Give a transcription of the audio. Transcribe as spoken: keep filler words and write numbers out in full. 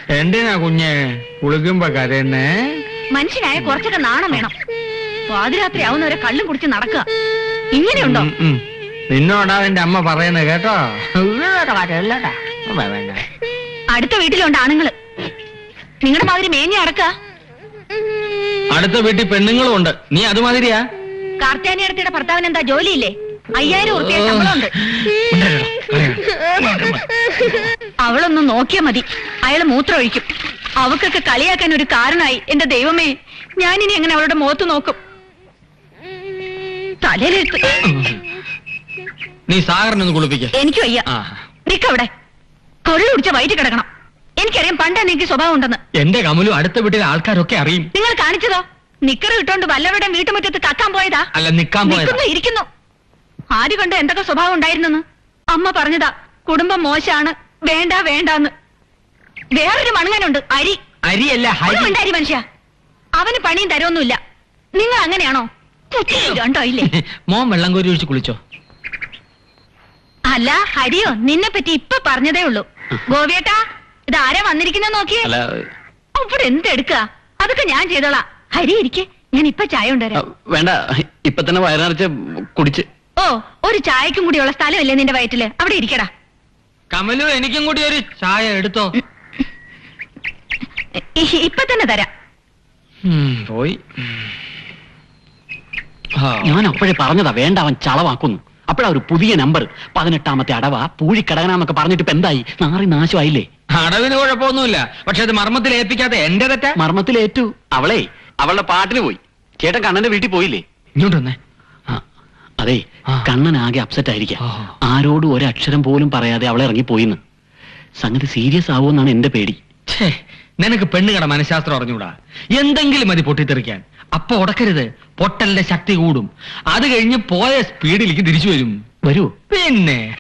എന്തിനാ കുഞ്ഞെ കുളിക്കുമ്പോ കരയുന്നേ? മനുഷ്യനായ കുറച്ചൊക്കെ നാണം വേണം. പാതിരാത്രി ആവുന്നവരെ കള്ളും കുടിച്ച് നടക്കുക ഇങ്ങനെയുണ്ടോ? നിന്നോടാ എന്റെ അമ്മ പറയുന്നത് കേട്ടോ. അടുത്ത വീട്ടിലുണ്ട് ആണുങ്ങള്, നിങ്ങളുടെ മാതിരി മേഞ്ഞ അടക്ക. അടുത്ത വീട്ടിൽ പെണ്ണുങ്ങളും ഉണ്ട്, നീ അതുമാതിരിയാ? കാർത്താനി അടുത്തിടെ ഭർത്താവിന് എന്താ ജോലിയില്ലേ? അയ്യായിരം ഉറുപ്പിക ശമ്പളമുണ്ട്. അവളൊന്നും നോക്കിയാ മതി, അയാള് മൂത്രം ഒഴിക്കും. അവക്കൊക്കെ കളിയാക്കാൻ ഒരു കാരണമായി. എന്റെ ദൈവമേ, ഞാനിനി എങ്ങനെ അവളുടെ മുഖത്ത് നോക്കും? തലയിലെടുത്ത് നീ സാഗറിനൊന്ന് കുളിപ്പിക്ക. എനിക്ക് വയ്യ. നിക്കവിടെ കൊള്ളു കുടിച്ച വയറ്റ് കിടക്കണം. എനിക്കറിയാം പണ്ട് എനിക്ക് സ്വഭാവം ഉണ്ടെന്ന്. എന്റെ കമലു അടുത്ത വീട്ടിലെ ആൾക്കാരൊക്കെ അറിയും. നിങ്ങൾ കാണിച്ചതോ? നിക്കറ് ഇട്ടോണ്ട് വല്ലവരുടെ വീട്ടുമുറ്റത്ത് കക്കാൻ പോയതാ? അല്ല, നിക്കാൻ പോയതാ. ഇരിക്കുന്നു. ആര് കണ്ട് എന്തൊക്കെ സ്വഭാവം ഉണ്ടായിരുന്നെന്ന് അമ്മ പറഞ്ഞതാ. കുടുംബം മോശമാണ്, വേണ്ട വേണ്ടാന്ന്. വേറൊരു മണങ്ങനുണ്ട്, അരി. അരിയല്ല, അരി മനുഷ്യ. അവന് പണിയും തരൊന്നുമില്ല. നിങ്ങൾ അങ്ങനെയാണോ? രണ്ടോ ഇല്ലേ? മോൻ വെള്ളം കോരി ഒഴിച്ച് കുളിച്ചോ? അല്ല ഹരിയോ, നിന്നെ പറ്റി ഇപ്പൊ പറഞ്ഞതേ ഉള്ളൂ. ഗോപിയേട്ടാ, ഇത് ആരാ വന്നിരിക്കുന്ന നോക്കിയേ. അവിടെ എന്തെടുക്കുക? അതൊക്കെ ഞാൻ ചെയ്തോളാം. ഹരി ഇരിക്കെ, ഞാൻ ഇപ്പൊ ചായ കൊണ്ടുവരാം. വേണ്ട, ഇപ്പൊ തന്നെ വയറിറച്ച് കുടിച്ച്. ഓ, ഒരു ചായക്കും കൂടിയുള്ള സ്ഥലമില്ലേ നിന്റെ വയറ്റില്? അവിടെ ഇരിക്കടാ. കമലു, എനിക്കും കൂടി ഒരു ചായ എടുത്തോ. ഇപ്പൊ തന്നെ തരാം. പോയി. ഞാൻ അപ്പോഴേ പറഞ്ഞതാ വേണ്ട, അവൻ ചളവാക്കുന്നു. അപ്പോഴാ ഒരു പുതിയ നമ്പർ, പതിനെട്ടാമത്തെ അടവ പൂഴിക്കടകനാന്നൊക്കെ പറഞ്ഞിട്ട് ഇപ്പൊ എന്തായി? നാറി നാശമായില്ലേ? അടവിന് കുഴപ്പമൊന്നുമില്ല, പക്ഷെ അത് മർമ്മത്തിൽ ഏൽപ്പിക്കാതെ എന്റെ തെറ്റാ. മർമ്മത്തിലേറ്റു. അവളെ അവളുടെ പാട്ടിന് പോയി. ചേട്ടൻ കണ്ണന്റെ വീട്ടിൽ പോയില്ലേ? ഇങ്ങോട്ട് വന്നേ. അതെ, കണ്ണൻ ആകെ അപ്സെറ്റ് ആയിരിക്കാം. ആരോടും ഒരക്ഷരം പോലും പറയാതെ അവളെ ഇറങ്ങിപ്പോയിന്ന്. സംഗതി സീരിയസ് ആവുമെന്നാണ് എന്റെ പേടി. നിനക്ക് പെണ്ണുകട മനഃശാസ്ത്രം അറിഞ്ഞൂടാ. എന്തെങ്കിലും മതി പൊട്ടിത്തെറിക്കാൻ. അപ്പൊ ഉടക്കരുത്, പൊട്ടലിന്റെ ശക്തി കൂടും. അത് കഴിഞ്ഞ് പോയ സ്പീഡിലേക്ക് തിരിച്ചു വരും. വരൂ. പിന്നെ